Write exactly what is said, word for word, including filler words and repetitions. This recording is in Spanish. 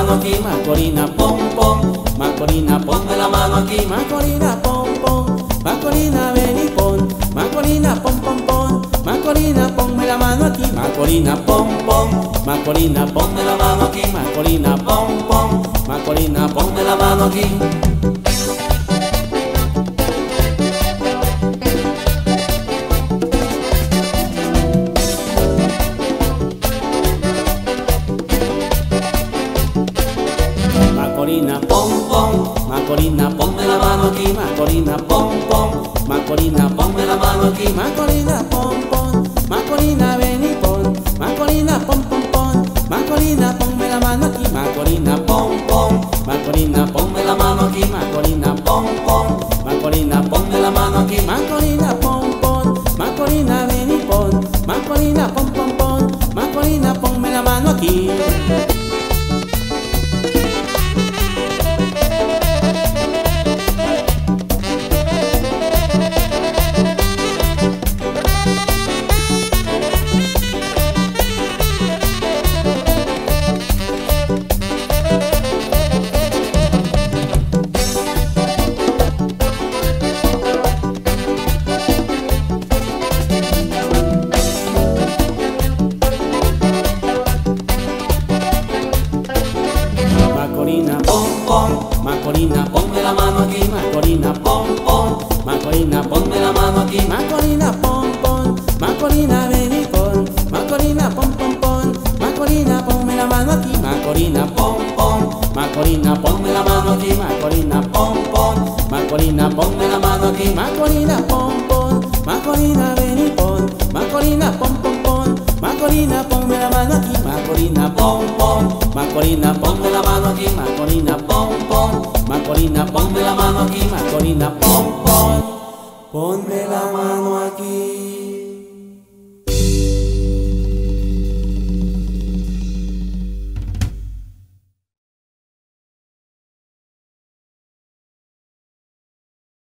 mano aquí, Macorina, pom, pom. Macorina, ponme la mano aquí, Macorina, pom, pom. Macorina, ven y pon, Macorina, pom, pom, pom. Macorina, ponme la mano aquí, Macorina, pom, pom. Macorina, ponme la mano aquí, Macorina, pom, pom. Macorina, ponme la mano aquí. Macorina, pom, pom. Macorina, ponme la mano aquí, Macorina, pom, pom. Macorina, ponme la mano aquí, Macorina, pom, pom. Macorina, ven y pon, Macorina, pom, pom, pom. Macorina, ponme la mano aquí, Macorina, pom, pom. Macorina, ponme la mano aquí, Macorina, pom, pom. Macorina, ponme la mano aquí, Macorina, pom, pom. Macorina, ven y pon, Macorina, pom, pom, pom. Macorina, ponme la mano aquí. Macorina, pom, pom. Macorina, ponme la mano aquí, Macorina, pom, pom. Macorina, ponme la mano aquí, Macorina, pom, pom. Macorina, ven y pon, Macorina, pom, pom, pom. Macorina, ponme la mano aquí, Macorina, pom, pom. Macorina, ponme la mano aquí, Macorina, pom, pom. Macorina, ponme la mano aquí, Macorina, pom, pom. Macorina, ven y pon, Macorina, pom, pom, pom. Macorina, ponme la mano aquí, Macorina, pom, pom. Macorina, ponme la mano aquí, Macorina, pom, pom. Macorina, ponme la mano aquí, Macorina, pom, pom. Ponme la mano aquí.